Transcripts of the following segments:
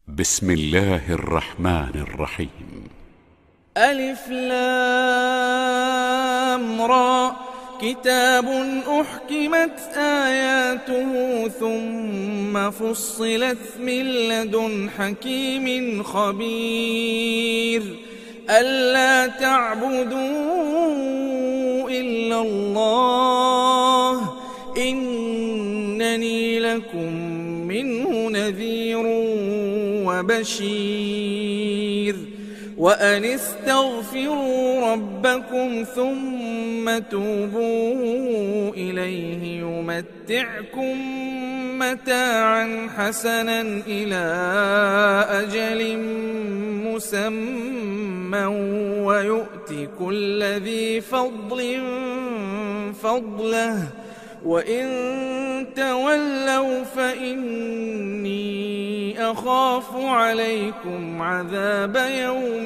بسم الله الرحمن الرحيم. ألف لام را، كتاب أحكمت آياته ثم فصلت من لدن حكيم خبير. ألا تعبدوا إلا الله إنني لكم منه نذير وبشير. وأن استغفروا ربكم ثم توبوا إليه يمتعكم متاعا حسنا إلى أجل مسمى ويؤت كل ذي فضل فضله، وإن تولوا فإني أخاف عليكم عذاب يوم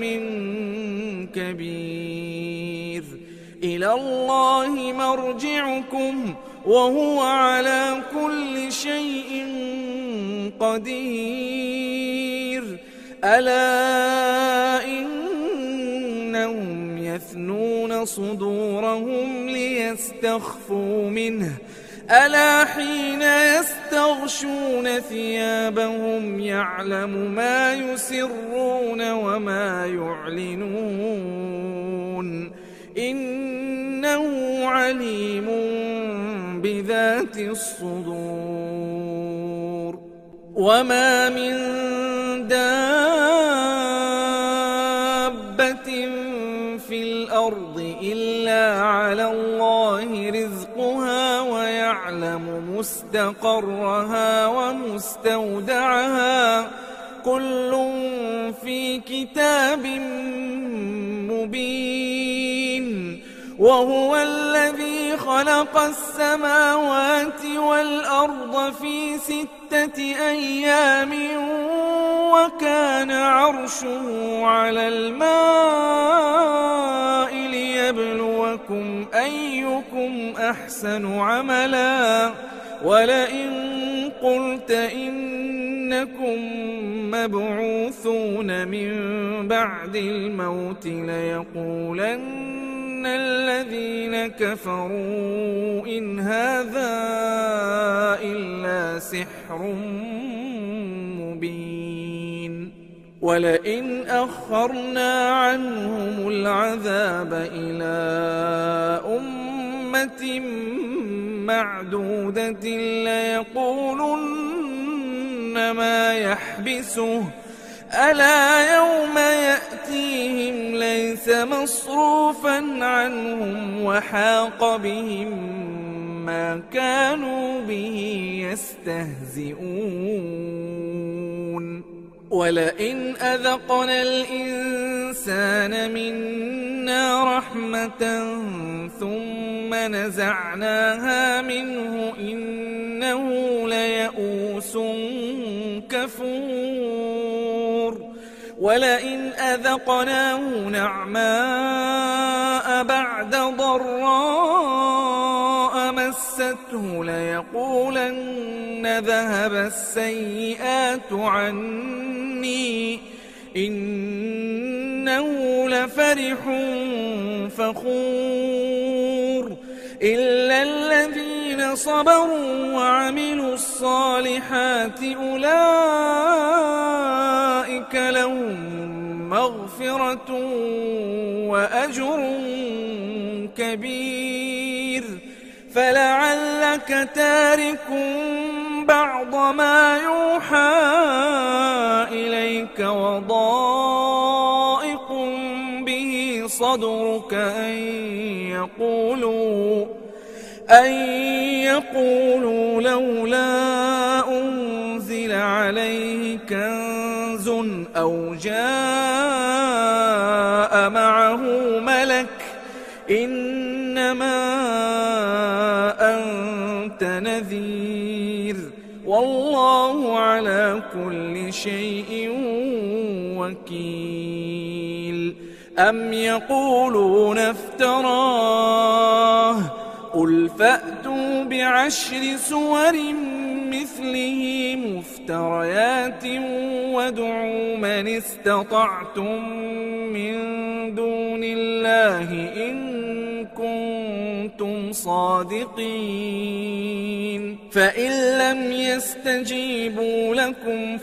كبير. إلى الله مرجعكم وهو على كل شيء قدير. ألا إنهم يثنون صدورهم ليستخفوا منه، ألا حين يستغشون ثيابهم يعلم ما يسرون وما يعلنون إنه عليم بذات الصدور. وما من دابة في الأرض إلا على الله رزقها ويعلم مستقرها ومستودعها كل في كتاب مبين. وهو الذي خلق السماوات والأرض في 6 أيام وكان عرشه على الماء ليبلوكم أيكم أحسن عملا. ولئن قلت إنكم مبعوثون من بعد الموت ليقولن الذين كفروا إن هذا إلا سحر مبين. ولئن أخرنا عنهم العذاب إلى أمة معدودة ليقولن ما يحبسه، ألا يوم يأتيهم ليس مصروفا عنهم وحاق بهم ما كانوا به يستهزئون. ولئن أذقنا الإنسان منا رحمة ثم نزعناها منه إنه ليئوس كفور. ولئن أذقناه نعماء بعد ضراء مسته ليقولن ذهب السيئات عني إنه لفرح فخور. إلا الذين صبروا وعملوا الصالحات أولئك لهم مغفرة وأجر كبير. فلعلك تارك بعض ما يوحى إليك وضائق به صدرك أن يقولوا لولا أنزل عليه كنز أو جاء معه ملك إنما أنت نذير والله على كل شيء وكيل. أم يقولون افتراه قل فأتوا بعشر سور مثله مفتريات وادعوا من استطعتم من دون الله إن كنتم صادقين فإن لم يستجيبوا لكم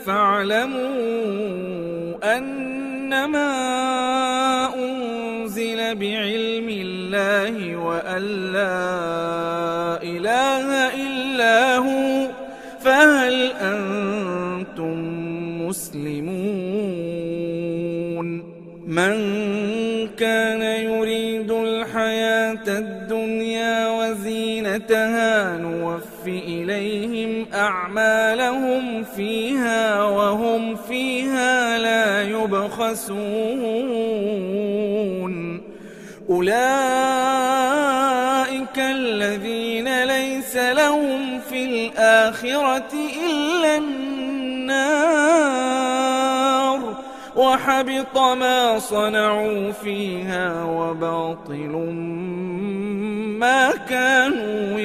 فاعلموا أنما أنزل بعلم الله وأن لا إله إلا هو فهل أنتم مسلمون من كان يريد الحياة الدنيا وزينتها نوف إليهم أعمالهم فيها وهم فيها لا يبخسون أولئك الذين ليس لهم في الآخرة إلا النار وحبط ما صنعوا فيها وباطل ما كانوا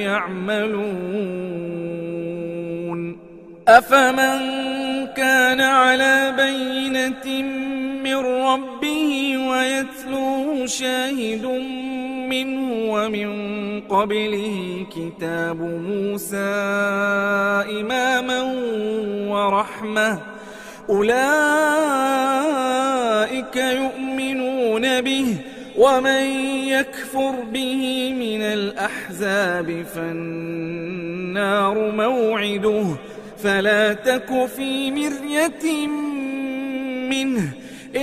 يعملون أفمن كان على بينة من ربه ويتلوه شاهد منه ومن قبله كتاب موسى إماما ورحمة أولئك يؤمنون به ومن يكفر به من الأحزاب فالنار موعده فلا تك في مرية منه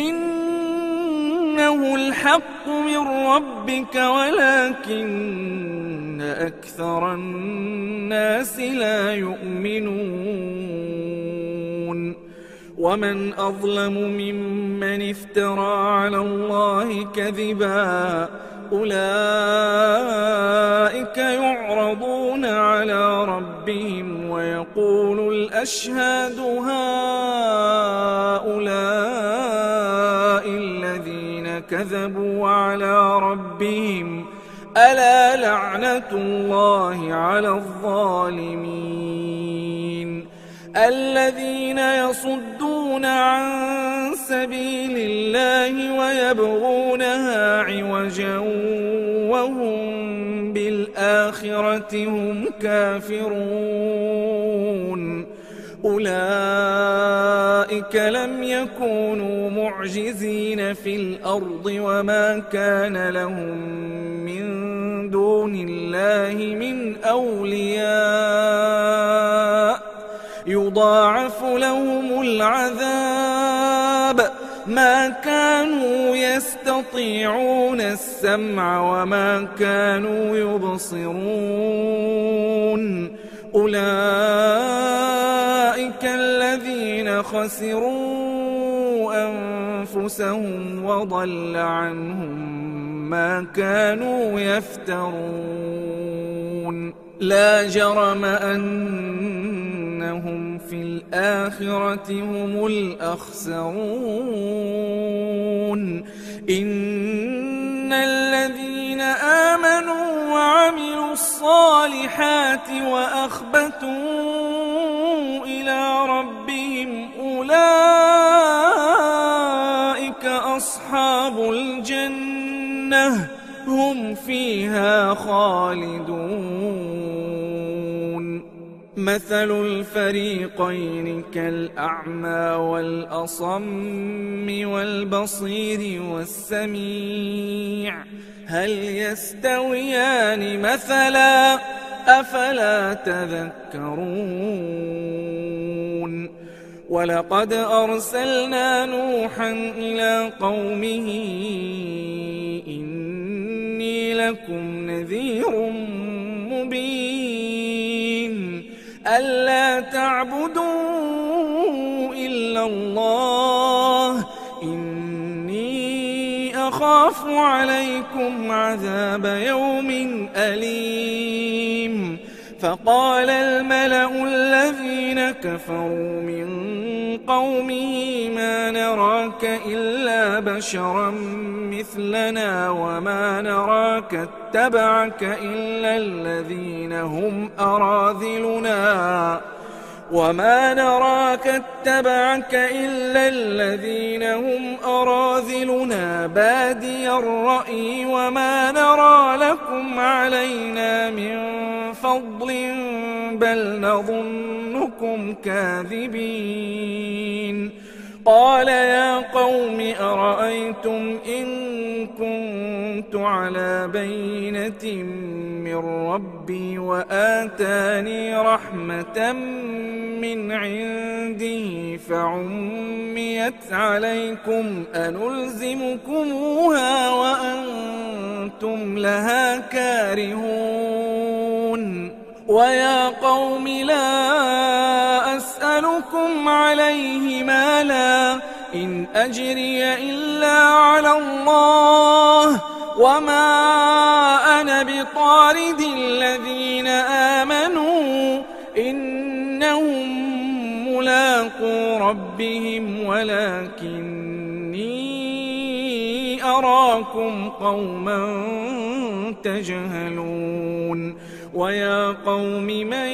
إنه الحق من ربك ولكن أكثر الناس لا يؤمنون ومن أظلم ممن افترى على الله كذبا أولئك يعرضون على ربهم ويقول الأشهاد هؤلاء الذين كذبوا على ربهم ألا لعنة الله على الظالمين الذين يصدون عن سبيل الله ويبغونها عوجا وهم بالآخرة هم كافرون أولئك لم يكونوا معجزين في الأرض وما كان لهم من دون الله من أولياء يضاعف لهم العذاب ما كانوا يستطيعون السمع وما كانوا يبصرون أولئك الذين خسروا أنفسهم وضل عنهم ما كانوا يفترون لا جرم أنهم في الآخرة هم الأخسرون إن الذين آمنوا وعملوا الصالحات وأخبتوا إلى ربهم أولئك أصحاب الجنة هم فيها خالدون مثل الفريقين كالأعمى والأصم والبصير والسميع هل يستويان مثلا أفلا تذكرون ولقد أرسلنا نوحا إلى قومه إني لكم نذير مبين ألا تعبدوا إلا الله إني أخاف عليكم عذاب يوم أليم فقال الملأ الذين كفروا من قومه ما نراك إلا بشرا مثلنا وما نراك اتبعك إلا الذين هم أراذلنا وما نراك اتبعك إلا الذين هم أراذلنا بادي الرأي وما نرى لكم علينا من فضل بل نظنكم كاذبين. قال يا قوم أرأيتم إن كنت على بينة من ربي وآتاني رحمة من عنده فعميت عليكم أنلزمكموها وأنتم لها كارهون. ويا قوم لا أسألكم عليه مالا إن أجري إلا على الله وما أنا بطارد الذين آمنوا إنهم ملاقو ربهم ولكني أراكم قوما تجهلون. ويا قوم من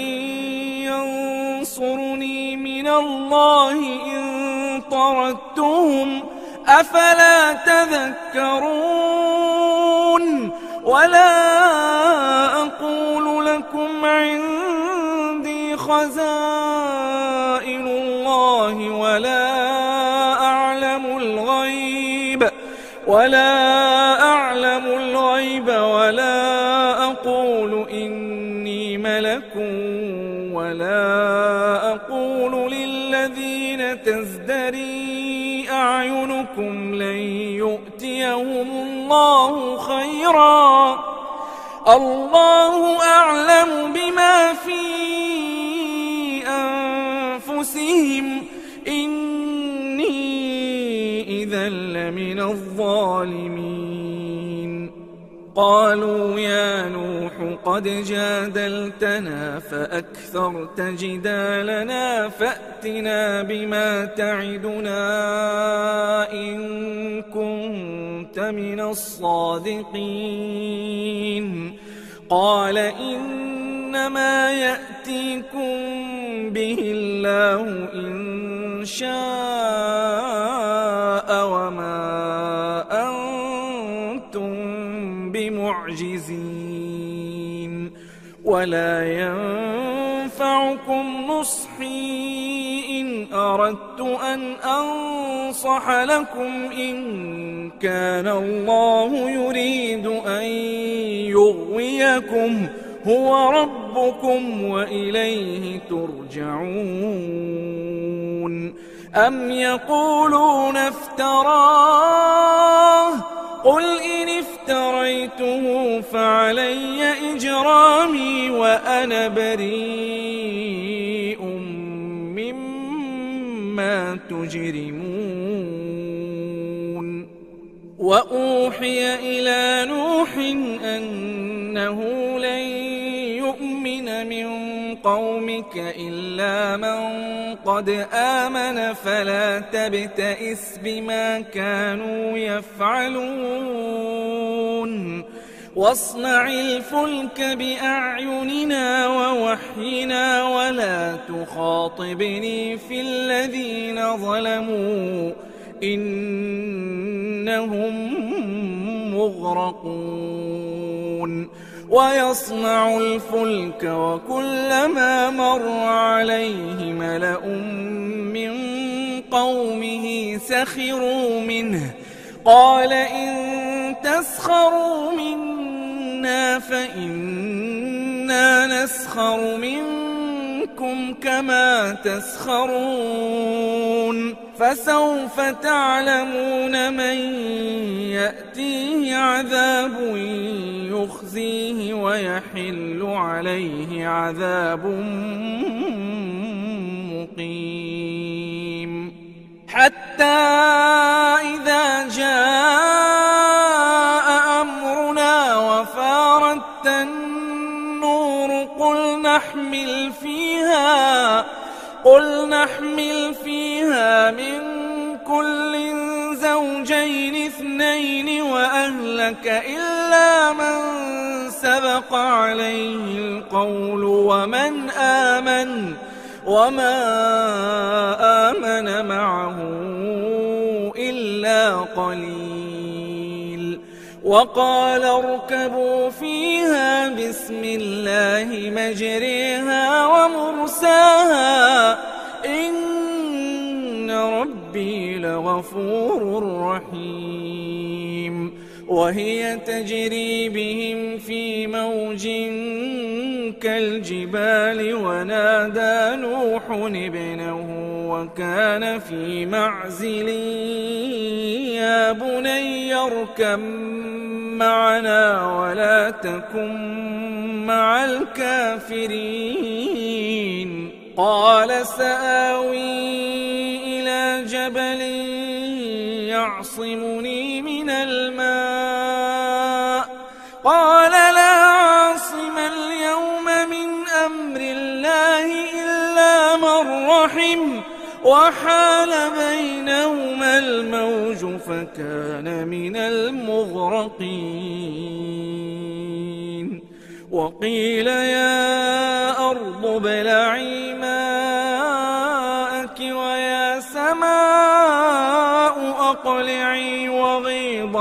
ينصرني من الله إن طردتهم أفلا تذكرون. ولا أقول لكم عندي خزائن الله ولا أعلم الغيب ولا أقول إني ملك ولا أقول للذين تزدري أعينكم لن يؤتيهم الله خيرا الله أعلم بما في أنفسهم إني إذا لمن الظالمين. قالوا يا نوح قد جادلتنا فأكثرت جدالنا فأتنا بما تعدنا إن كنت من الصادقين. قال إنما يأتيكم به الله إن شاء وما أنتم بمعجزين ولا ينفعكم نصحي إن أردت أن أنصح لكم إن كان الله يريد أن يغويكم هو ربكم وإليه ترجعون. أم يقولون افتراه قل إن افتريته فعلي إجرامي وأنا بريء مما تجرمون. وأوحي إلى نوح أنه لن يؤمن من قومك إلا من قد آمن فلا تبتئس بما كانوا يفعلون. واصنع الفلك بأعيننا ووحينا ولا تخاطبني في الذين ظلموا إنهم مغرقون. ويصنع الفلك وكلما مر عليه ملأ من قومه سخروا منه قال إن تسخروا منا فإنا نسخر منكم كما تسخرون. فسوف تعلمون من يأتيه عذاب يخزيه ويحل عليه عذاب مقيم. حتى إذا جاء أمرنا وفارت النور قل نحمل فيها من كل زوجين اثنين وأهلك إلا من سبق عليه القول وما آمن معه إلا قليل. وقال اركبوا فيها بسم الله مجريها ومرساها إن ربي لغفور رحيم. وهي تجري بهم في موج كالجبال ونادى نوح ابنه وكان في معزل يا بني اركب معنا ولا تكن مع الكافرين. قال سآوي إلى جبل يعصمني من الماء قال لا عاصم اليوم من أمر الله إلا من رحم وحال بينهما الموج فكان من المغرقين. وقيل يا أرض ابلعي ماءك ويا سماء أقلعي وغيض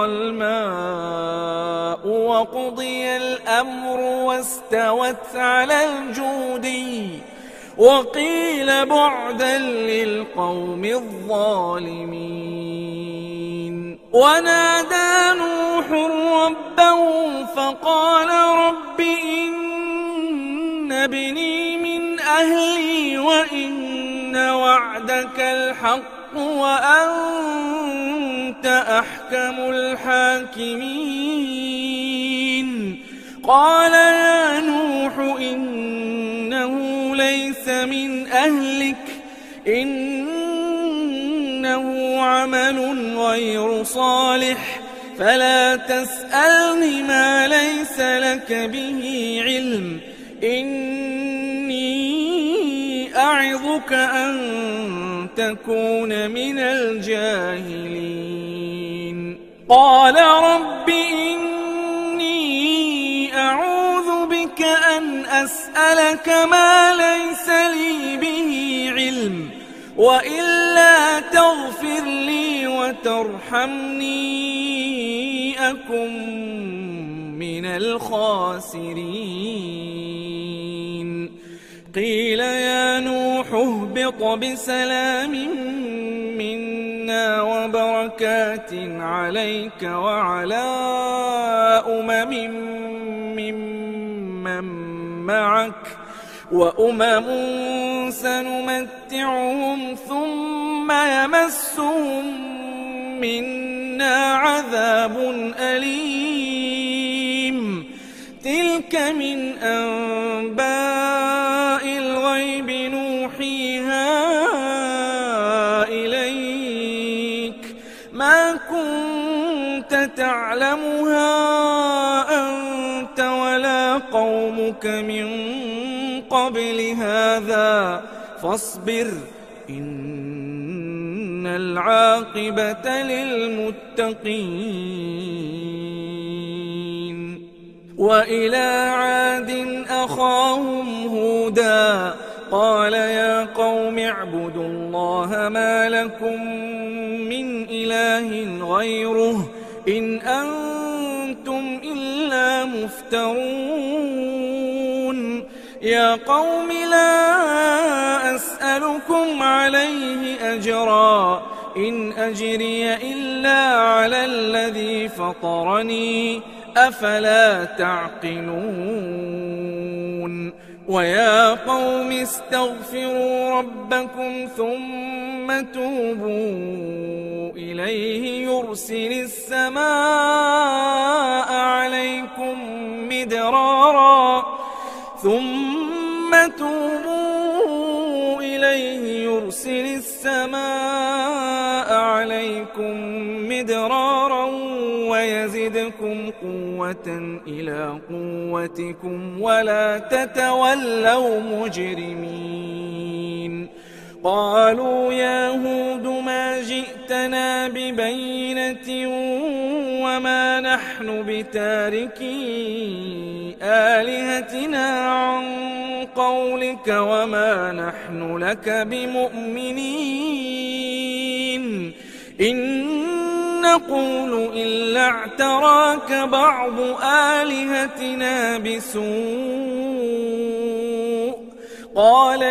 الماء وقضي الأمر واستوت على الجودي وقيل بعدا للقوم الظالمين. ونادى نوح ربه فقال رب إن ابني من أهلي وإن وعدك الحق وأنت أحكم الحاكمين. قال يا نوح إنه ليس من أهلك إنه عمل غير صالح فلا تسألني ما ليس لك به علم إني أعظك أن تكون من الجاهلين. قال رب إني أعوذ بك أن أسألك ما ليس لي به علم وإلا تغفر لي وترحمني أكن من الخاسرين. قيل يا نوح اهبط بسلام منا وبركات عليك وعلى ممن معك وأمم سنمتعهم ثم يمسهم منا عذاب أليم. تلك من أنباء الغيب نوحيها إليك ما كنت تعلمها أنت ولا قومك من قبل هذا فاصبر إن العاقبة للمتقين. وإلى عاد أخاهم هودا قال يا قوم اعبدوا الله ما لكم من إله غيره إن أنتم إلا مفترون. يا قوم لا أسألكم عليه أجرا إن أجري إلا على الذي فطرني أفلا تعقلون. ويا قوم استغفروا ربكم ثم توبوا إليه يرسل السماء عليكم مدرارا ويزدكم قوة إلى قوتكم ولا تتولوا مجرمين. قالوا يا هود ما جئتنا ببينة وما نحن بتاركي آلهتنا عن قولك وما نحن لك بمؤمنين إن نقول إلا اعتراك بعض آلهتنا بسوء قال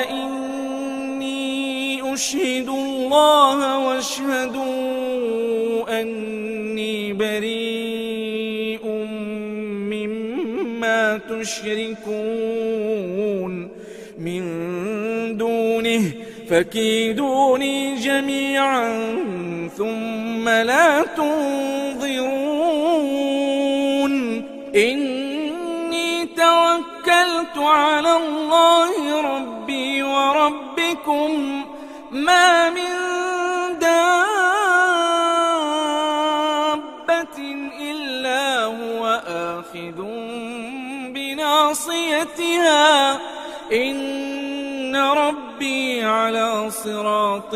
إني أشهد الله واشهدوا أني بريء مما تشركون من دونه فكيدوني جميعا ثم لا تنظرون إني توكلت على الله ربي وربكم ما من دابة إلا هو آخذ بناصيتها إن ربي على صراط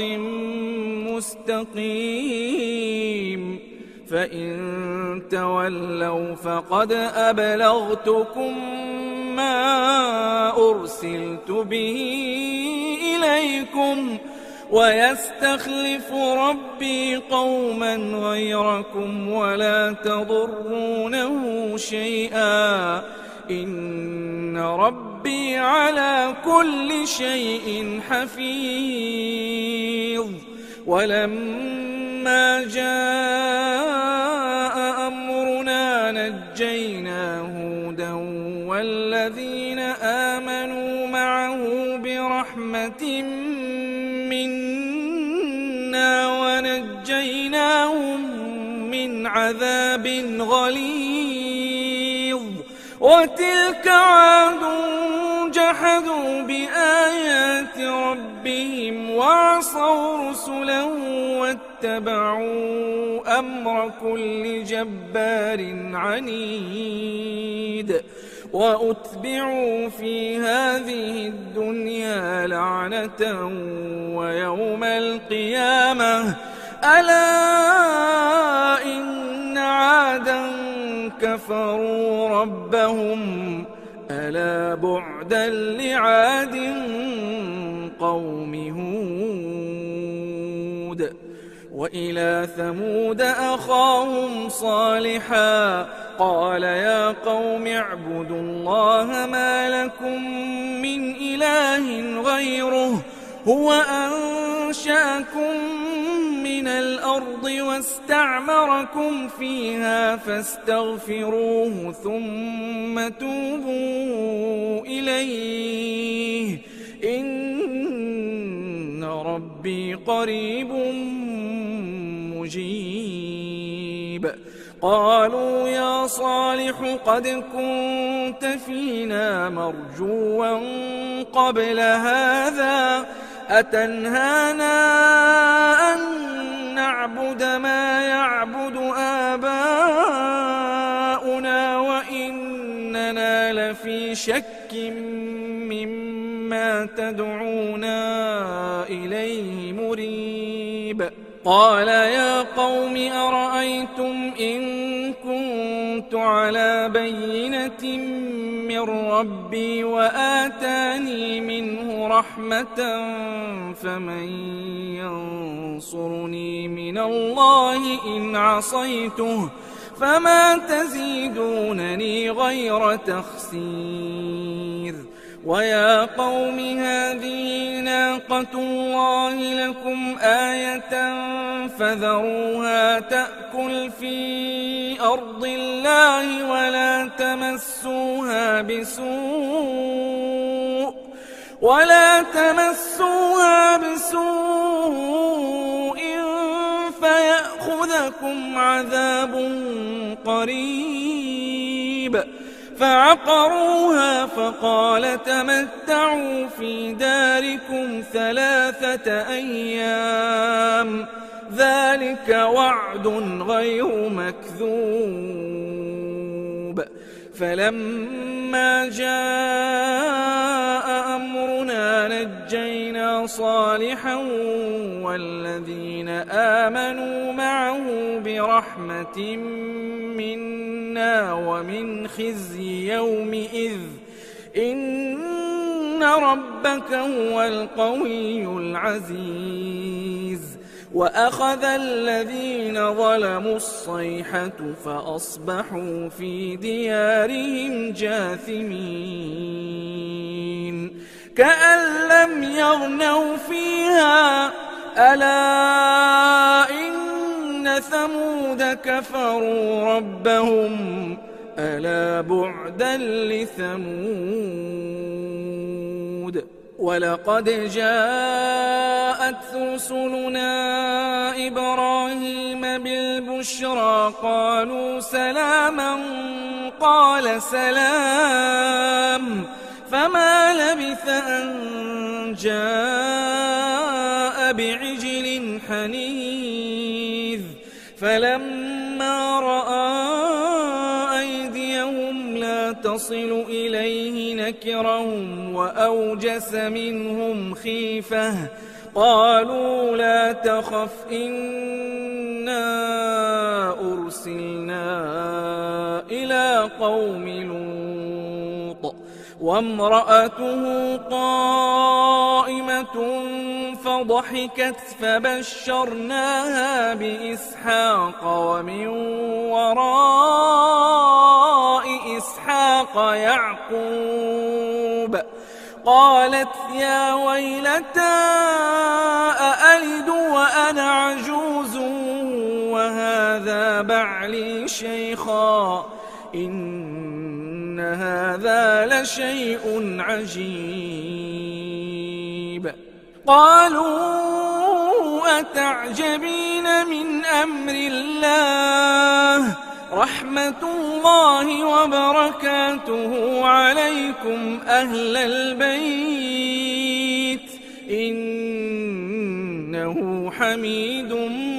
مستقيم فإن تولوا فقد أبلغتكم ما أرسلت به إليكم ويستخلف ربي قوما غيركم ولا تضرونه شيئا إن ربي على كل شيء حفيظ ولما جاء أمرنا نجينا هودا والذين آمنوا معه برحمة منا ونجيناهم من عذاب غليظ وتلك عاد جحدوا بآيات ربهم وعصوا رسله واتبعوا أمر كل جبار عنيد وأتبعوا في هذه الدنيا لعنة ويوم القيامة ألا إن عادا كفروا ربهم ألا بعدا لعاد قوم هود وإلى ثمود أخاهم صالحا قال يا قوم اعبدوا الله ما لكم من إله غيره هو أنشأكم من الأرض واستعمركم فيها فاستغفروه ثم توبوا إليه إن ربي قريب مجيب قالوا يا صالح قد كنت فينا مرجوا قبل هذا أتنهانا أن نعبد ما يعبد آباؤنا وإننا لفي شك مما تدعونا إليه مريب قال يا قوم أرأيتم إن كنت على بينة من ربي وآتاني منه رحمة فمن ينصرني من الله إن عصيته فما تزيدونني غير تخسير ويا قوم هذه ناقة الله لكم آية فذروها تأكل في أرض الله ولا تمسوها بسوء فيأخذكم عذاب قريب فعقروها فقال تمتعوا في داركم 3 أيام ذلك وعد غير مكذوب فلما جاء أمرنا نجينا صالحا والذين آمنوا معه برحمة منا ومن خزي يومئذ إن ربك هو القوي العزيز وأخذ الذين ظلموا الصيحة فأصبحوا في ديارهم جاثمين كأن لم يغنوا فيها ألا إن ثمود كفروا ربهم ألا بعدا لثمود ولقد جاءت رسلنا إبراهيم بالبشرى قالوا سلاما قال سلام فما لبث أن جاء بعجل حنيذ فلما رأى أيديهم لا تصل إليه نكرهم وأوجس منهم خيفة قالوا لا تخف إنا أرسلنا إلى قوم لوط وامرأته قائمة فضحكت فبشرناها بإسحاق ومن وراء إسحاق يعقوب قالت يا ويلتى أألد وأنا عجوز وهذا بعلي شيخا إن هذا لشيء عجيب قالوا أتعجبين من أمر الله رحمة الله وبركاته عليكم أهل البيت إنه حميد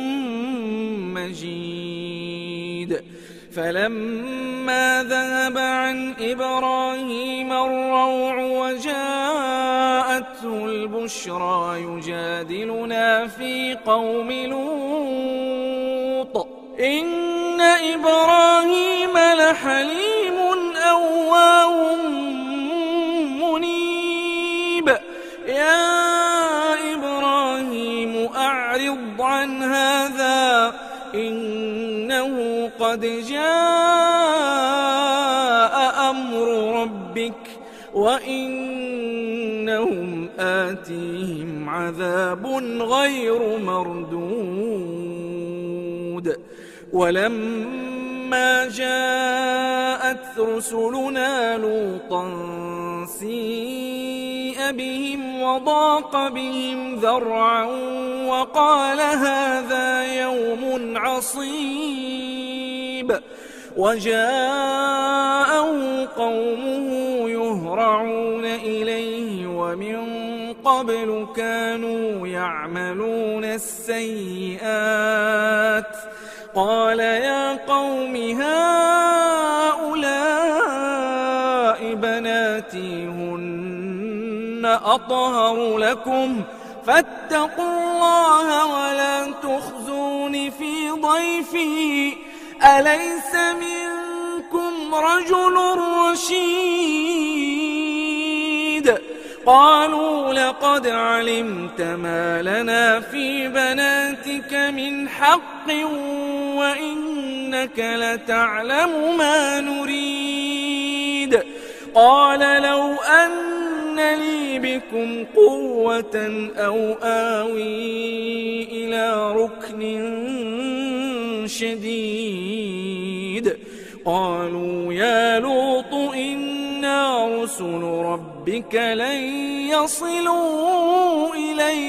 مجيد فلما ذهب عن إبراهيم الروع وجاءته البشرى يجادلنا في قوم لوط إن إبراهيم لحليم أواه منيب يا إبراهيم أعرض عن هذا إنه قد جاء أمر ربك وإنهم آتيهم عذاب غير مردود ولما جاءت رسلنا لوطا سيء بهم وضاق بهم ذرعا وقال هذا يوم عصيب وجاءه قومه يهرعون إليه ومن قبل كانوا يعملون السيئات قال يا قوم هؤلاء بناتي هن أطهر لكم فاتقوا الله ولا تخزون في ضيفي أليس منكم رجل رشيد قالوا لقد علمت ما لنا في بناتك من حق وإنك لتعلم ما نريد قال لو أن لي بكم قوة أو آوي إلى ركن شديد قالوا يا لوط إنا رسل ربك لن يصلوا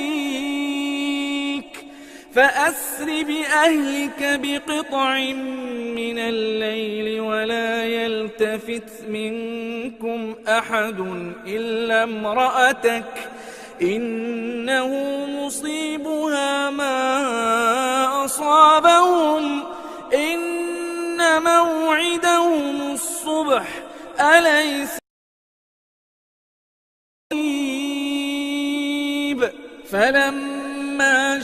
إليك فأسر بأهلك بقطع من الليل ولا يلتفت منكم أحد إلا امرأتك إنه مصيبها ما أصابهم إن موعدهم الصبح أليس فلما ولما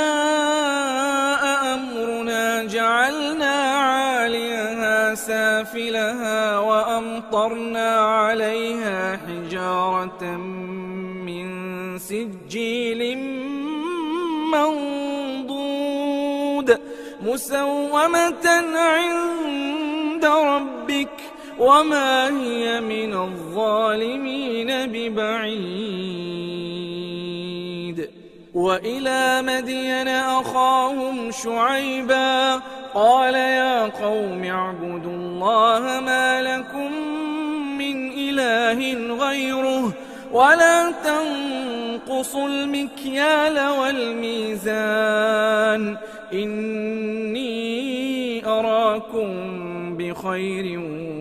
جاء أمرنا جعلنا عاليها سافلها وأمطرنا عليها حجارة من سجيل منضود مسومة عند ربك وما هي من الظالمين ببعيد. وإلى مدين أخاهم شعيبا قال يا قوم اعبدوا الله ما لكم من إله غيره ولا تنقصوا المكيال والميزان إني أراكم بخير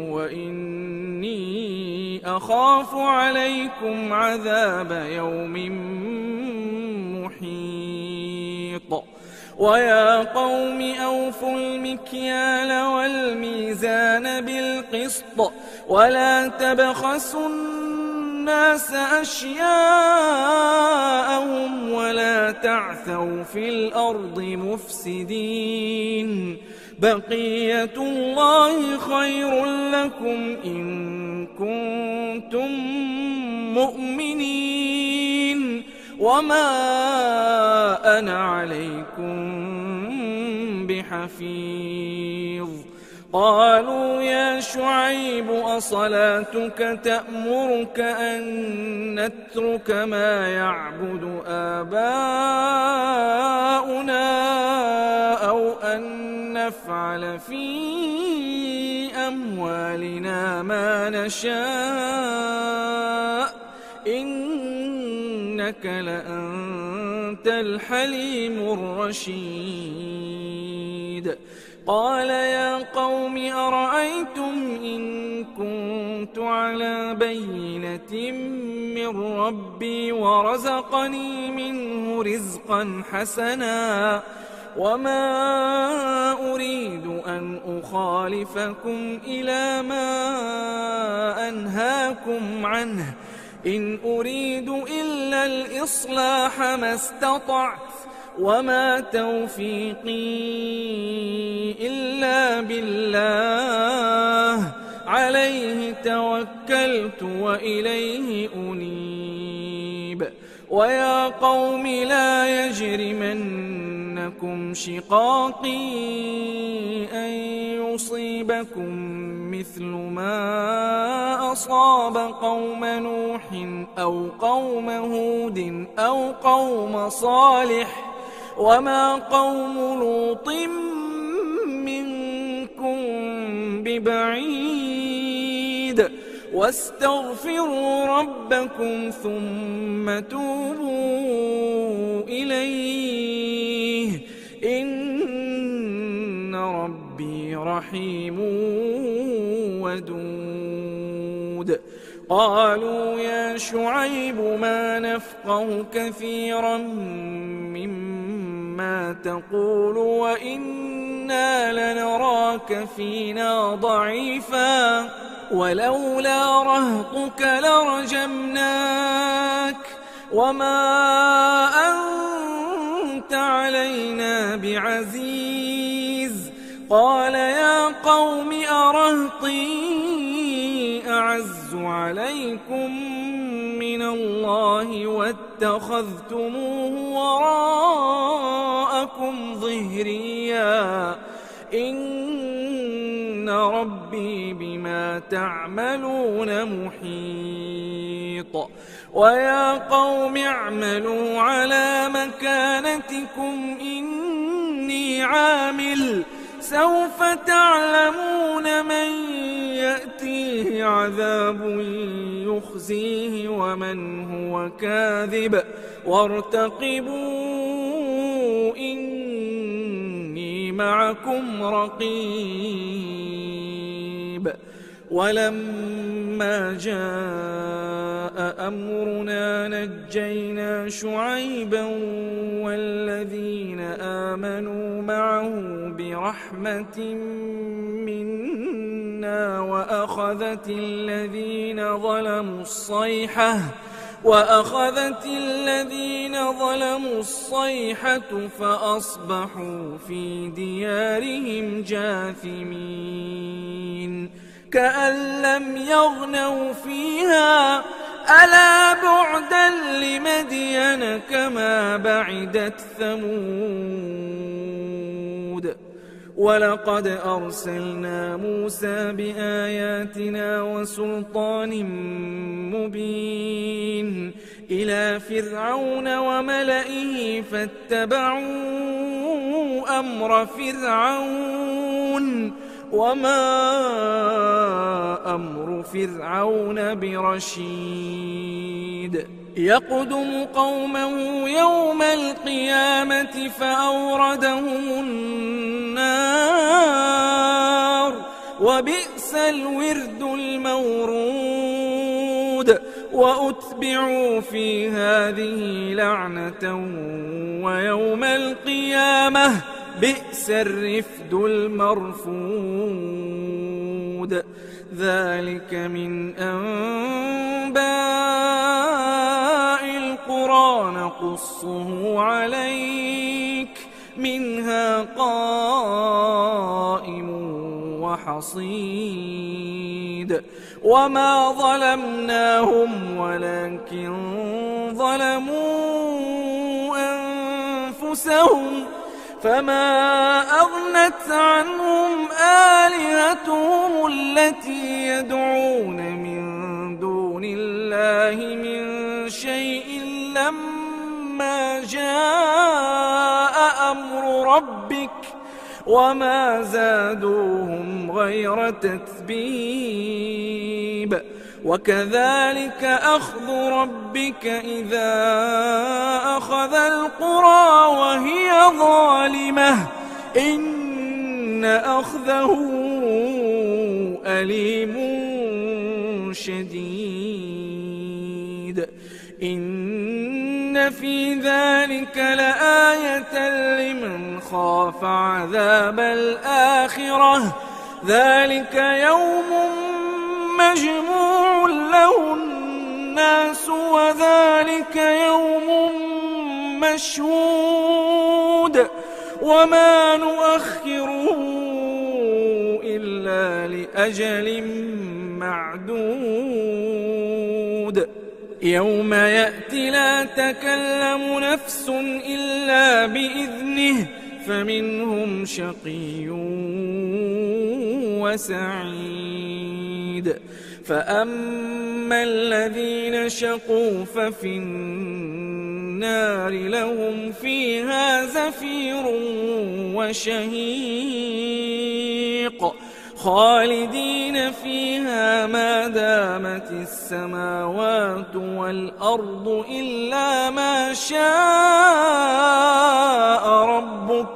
وإني أخاف عليكم عذاب يوم محيط. ويا قوم أوفوا المكيال والميزان بالقسط ولا تبخسوا الناس أشياءهم ولا تعثوا في الأرض مفسدين بقية الله خير لكم إن كنتم مؤمنين وما أنا عليكم بحفيظ. قالوا يا شعيب أصلاتك تأمرك أن نترك ما يعبد آباؤنا أو أن نفعل في أموالنا ما نشاء إنك لأنت الحليم الرشيد. قال يا قوم أرأيتم إن كنت على بينة من ربي ورزقني منه رزقا حسنا وما أريد أن أخالفكم إلى ما أنهاكم عنه إن أريد إلا الإصلاح ما استطعت وما توفيقي إلا بالله عليه توكلت وإليه أنيب. ويا قوم لا يجرمنكم شقاقي أن يصيبكم مثل ما أصاب قوم نوح أو قوم هود أو قوم صالح وما قوم لوط منكم ببعيد واستغفروا ربكم ثم توبوا إليه إن ربي رحيم ودود. قالوا يا شعيب ما نفقه كثيرا مما تقول وإنا لنراك فينا ضعيفا ولولا رهطك لرجمناك وما أنت علينا بعزيز. قال يا قوم أرهطي أعز عليكم من الله واتخذتموه وراءكم ظهريا إن ربي بما تعملون محيط. ويا قوم اعملوا على مكانتكم إني عامل سوف تعلمون من يأتيه عذاب يخزيه ومن هو كاذب وارتقبوا إني معكم رقيب. ولما جاء أمرنا نجينا شعيبا والذين آمنوا معه برحمة منا وأخذت الذين ظلموا الصيحة وأخذت الذين ظلموا الصيحة فأصبحوا في ديارهم جاثمين كأن لم يغنوا فيها ألا بعدا لمدين كما بعدت ثمود ولقد أرسلنا موسى بآياتنا وسلطان مبين إلى فرعون وملئه فاتبعوا أمر فرعون وما أمر فرعون برشيد يقدم قومه يوم القيامة فأوردهم النار وبئس الورد المورود وأتبعوا في هذه لعنة ويوم القيامة بئس الرفد المرفود ذلك من أنباء القرى نقصه عليك منها قائم وحصيد وما ظلمناهم ولكن ظلموا أنفسهم فما أغنت عنهم آلهتهم التي يدعون من دون الله من شيء لما جاء أمر ربك وما زادوهم غير تتبيب وكذلك أخذ ربك إذا أخذ القرى وهي ظالمة إن أخذه أليم شديد إن في ذلك لآية لمن خاف عذاب الآخرة ذلك يوم مجموع له الناس وذلك يوم مشهود وما نؤخره إلا لأجل معدود يوم يأتي لا تكلم نفس إلا بإذنه فمنهم شقي وسعيد فأما الذين شقوا ففي النار لهم فيها زفير وشهيق خالدين فيها ما دامت السماوات والأرض إلا ما شاء ربك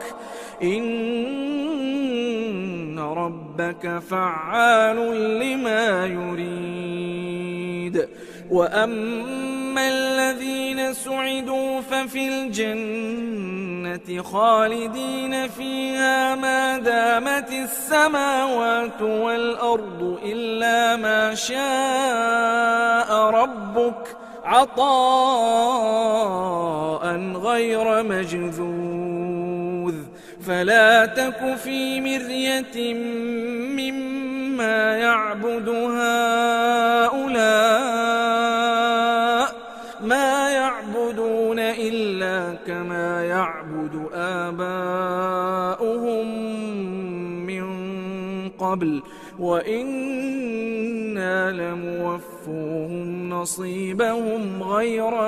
إن ربك فعال لما يريد وأما الذين سعدوا ففي الجنة خالدين فيها ما دامت السماوات والأرض إلا ما شاء ربك عطاء غير مجذوذ فلا تك في مرية مما يعبد هؤلاء ما يعبدون إلا كما يعبد آباؤهم من قبل وإنا لموفوهم نصيبهم غير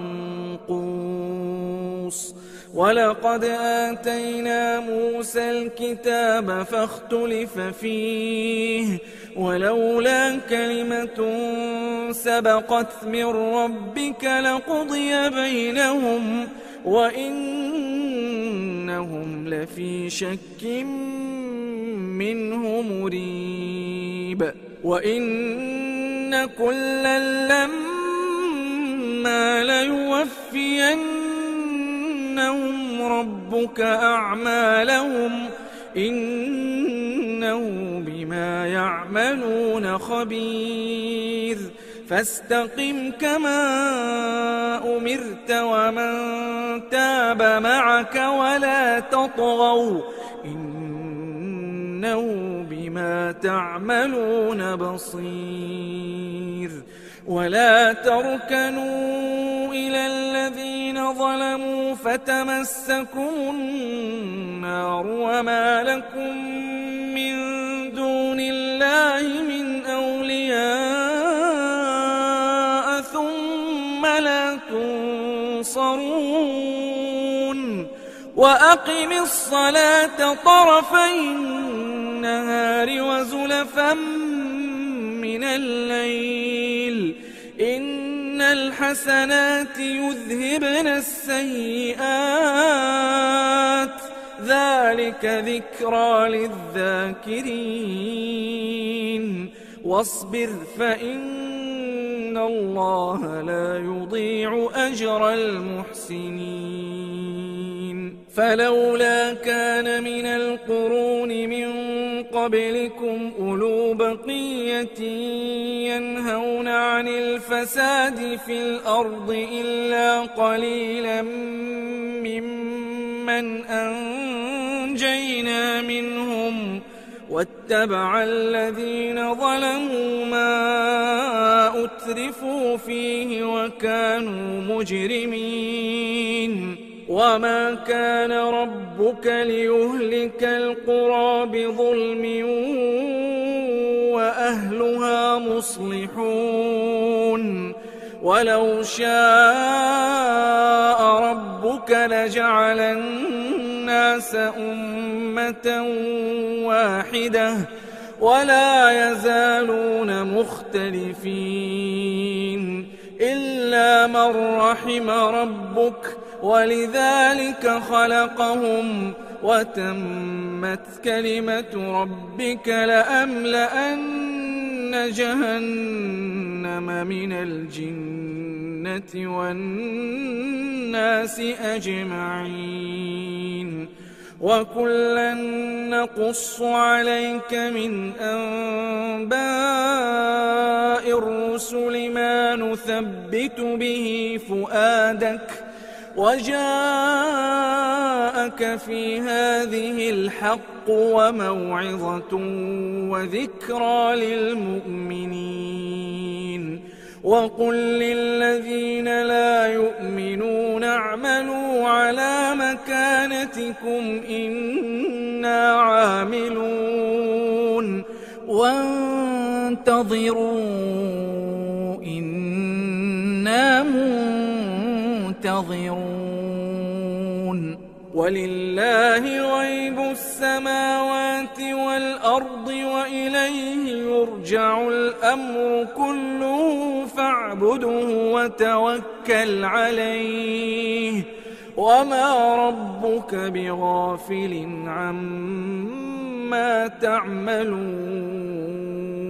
منقوص ولقد آتينا موسى الكتاب فاختلف فيه ولولا كلمة سبقت من ربك لقضي بينهم وإنهم لفي شك منه مريب وإن كلا لما ليوفينهم ربك أعمالهم إنه بما يعملون خبير فاستقم كما أمرت ومن تاب معك ولا تطغوا إنه بما تعملون بصير ولا تركنوا إلى الذين ظلموا فتمسكم النار وما لكم من دون الله من أولياء ثم لا تنصرون وأقم الصلاة طرفي النهار وزلفا من الليل إن الحسنات يذهبن السيئات ذلك ذكرى للذاكرين واصبر فإن الله لا يضيع أجر المحسنين فلولا كان من القرون من قبلكم أولو بقية ينهون عن الفساد في الأرض إلا قليلا ممن أنجينا منهم واتبع الذين ظلموا ما أترفوا فيه وكانوا مجرمين وما كان ربك ليهلك القرى بظلم وأهلها مصلحون ولو شاء ربك لجعل الناس أمة واحدة ولا يزالون مختلفين إلا من رحم ربك ولذلك خلقهم وتمت كلمة ربك لأملأن جهنم من الجنة والناس أجمعين وكلا نقص عليك من أنباء الرسل ما نثبت به فؤادك وجاءك في هذه الحق وموعظة وذكرى للمؤمنين وقل للذين لا يؤمنون اعملوا على مكانتكم إنا عاملون وانتظروا إنا منتظرون ولله غيب السماوات والأرض وإليه يرجع الأمر كله فاعبده وتوكل عليه وما ربك بغافل عما تعملون